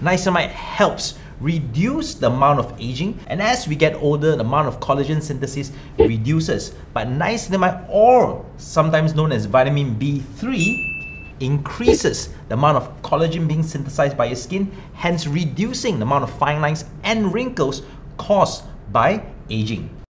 Niacinamide helps reduce the amount of aging, and as we get older, the amount of collagen synthesis reduces. But niacinamide, or sometimes known as vitamin B3, increases the amount of collagen being synthesized by your skin, hence reducing the amount of fine lines and wrinkles caused by aging.